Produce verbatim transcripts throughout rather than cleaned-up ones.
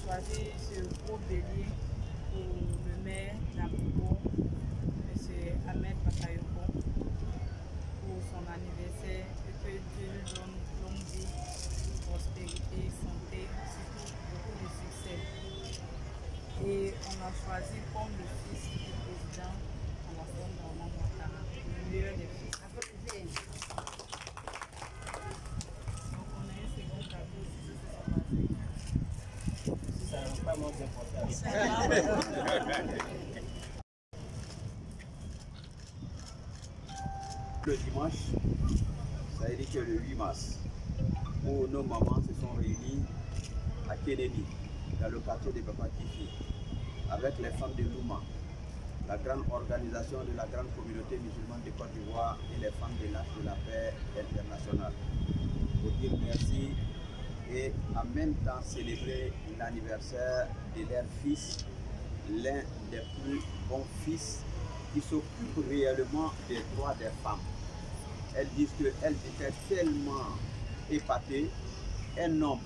choisi ce gros bélier pour le maire d'Abobo, M. Ahmed Bakayoko, pour son anniversaire, et que Dieu lui donne longue vie, prospérité, santé, surtout beaucoup de succès. Et on a choisi comme le fils du président Alassane Dramane Ouattara, le meilleur des fils. Donc on a un second cadeau aussi, c'est Ça n'a pas moins d'importance. Le dimanche, ça veut dire que le huit mars, où nos mamans se sont réunies à Kennedy, dans le quartier de Papa Kifi, avec les femmes de Louma, la grande organisation de la grande communauté musulmane de Côte d'Ivoire et les femmes de l'Arche de la paix internationale, pour dire merci et en même temps célébrer l'anniversaire de leur fils, l'un des plus bons fils qui s'occupe réellement des droits des femmes. Elles disent qu'elles étaient tellement épatées, un homme,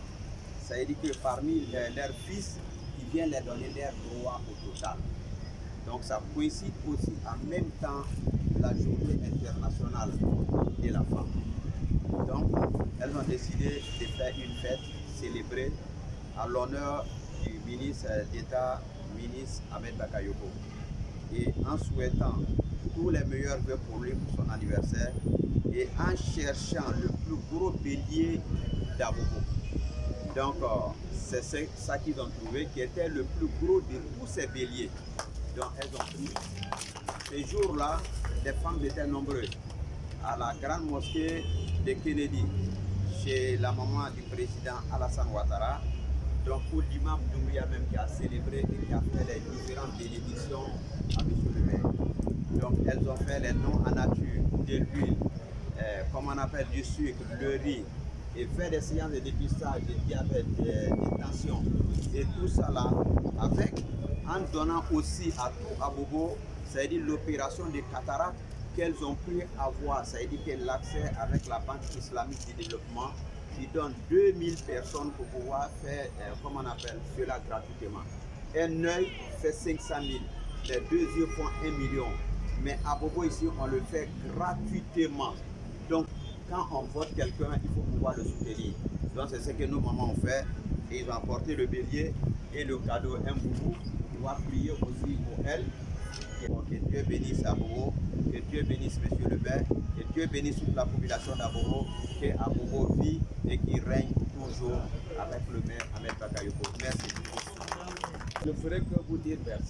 ça veut dire que parmi les, leurs fils, il vient leur donner leurs droits au total. Donc ça coïncide aussi en même temps la journée internationale de la femme. Donc elles ont décidé de faire une fête célébrée à l'honneur du ministre d'État, ministre Ahmed Bakayoko. Et en souhaitant tous les meilleurs vœux pour lui pour son anniversaire et en cherchant le plus gros bélier d'Abobo. Donc euh, c'est ça qu'ils ont trouvé qui était le plus gros de tous ces béliers. Donc elles ont pris. Ces jours-là, les femmes étaient nombreuses. À la grande mosquée de Kennedy, chez la maman du président Alassane Ouattara, donc pour l'imam Doumbouya même qui a célébré et qui a fait les différentes bénédictions à M. le maire. Donc elles ont fait les noms en nature, de l'huile, euh, comme on appelle du sucre, le riz, et fait des séances de dépistage de diabète, de, de tension, et tout ça là, avec, en donnant aussi à tout Abobo, c'est-à-dire l'opération de cataracte qu'elles ont pu avoir, c'est-à-dire que l'accès avec la Banque islamique du développement, qui donne deux mille personnes pour pouvoir faire, euh, comme on appelle, cela gratuitement. Un œil fait cinq cent mille, les deux yeux font un million. Mais à Bobo ici, on le fait gratuitement. Donc, quand on vote quelqu'un, il faut pouvoir le soutenir. Donc, c'est ce que nos mamans ont fait. Et ils ont apporté le bélier et le cadeau, un boubou. On va prier aussi pour elle. Que Dieu bénisse Abobo, que Dieu bénisse Monsieur le maire, que Dieu bénisse toute la population d'Abobo, que Abobo vit et qu'il règne toujours avec le maire Ahmed Bakayoko. Merci. Je ne ferai que vous dire merci.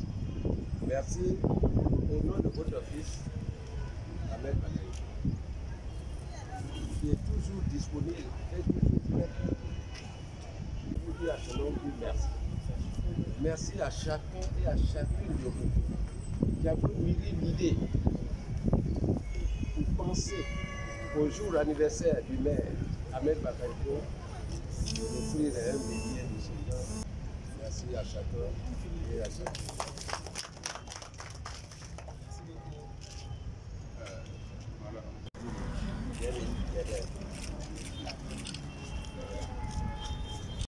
Merci au nom de votre fils, Ahmed Bakayoko, qui est toujours disponible et toujours prêt. Je vous dis à ce nom merci. Merci à chacun et à chacune de vous qui a pu mûrir l'idée pour penser au jour anniversaire du maire Ahmed Bakayoko d'offrir un millier de Seigneur. Merci à chacun et à chacun.